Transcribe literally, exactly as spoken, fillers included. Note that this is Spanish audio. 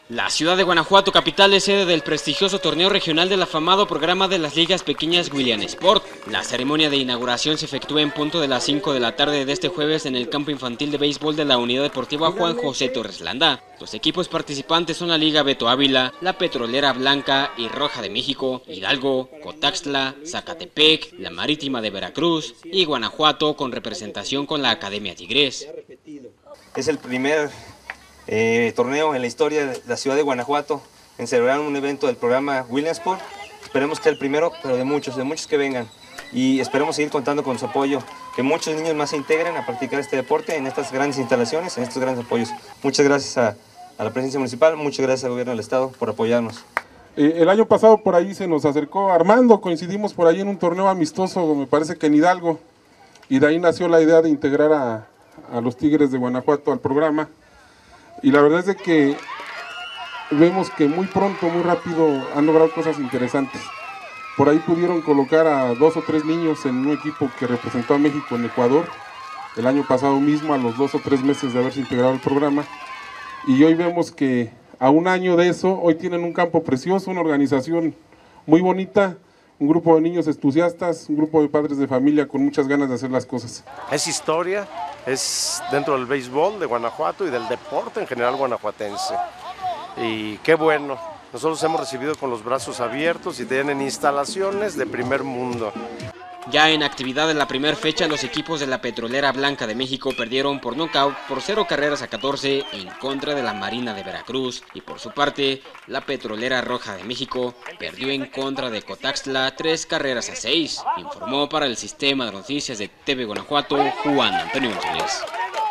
La ciudad de Guanajuato, capital, es sede del prestigioso torneo regional del afamado programa de las ligas pequeñas William Sport. La ceremonia de inauguración se efectúa en punto de las cinco de la tarde de este jueves en el campo infantil de béisbol de la Unidad Deportiva Juan José Torres Landa. Los equipos participantes son la Liga Beto Ávila, la Petrolera Blanca y Roja de México, Hidalgo, Cotaxtla, Zacatepec, la Marítima de Veracruz y Guanajuato, con representación con la Academia Tigres. Es el primer Eh, torneo en la historia de la ciudad de Guanajuato en celebrar un evento del programa William Sport. Esperemos que sea el primero, pero de muchos, de muchos que vengan. Y esperemos seguir contando con su apoyo, que muchos niños más se integren a practicar este deporte en estas grandes instalaciones, en estos grandes apoyos. Muchas gracias a, a la presidencia municipal, muchas gracias al gobierno del estado por apoyarnos. Eh, el año pasado por ahí se nos acercó Armando, coincidimos por ahí en un torneo amistoso, me parece que en Hidalgo, y de ahí nació la idea de integrar a, a los Tigres de Guanajuato al programa. Y la verdad es de que vemos que muy pronto, muy rápido han logrado cosas interesantes. Por ahí pudieron colocar a dos o tres niños en un equipo que representó a México en Ecuador el año pasado mismo, a los dos o tres meses de haberse integrado al programa. Y hoy vemos que a un año de eso, hoy tienen un campo precioso, una organización muy bonita, un grupo de niños entusiastas, un grupo de padres de familia con muchas ganas de hacer las cosas. Es historia, es dentro del béisbol de Guanajuato y del deporte en general guanajuatense. Y qué bueno, nosotros hemos recibido con los brazos abiertos y tienen instalaciones de primer mundo. Ya en actividad en la primera fecha, los equipos de la Petrolera Blanca de México perdieron por nocaut por cero carreras a catorce en contra de la Marina de Veracruz, y por su parte, la Petrolera Roja de México perdió en contra de Cotaxtla tres carreras a seis, informó para el Sistema de Noticias de T V Guanajuato Juan Antonio González.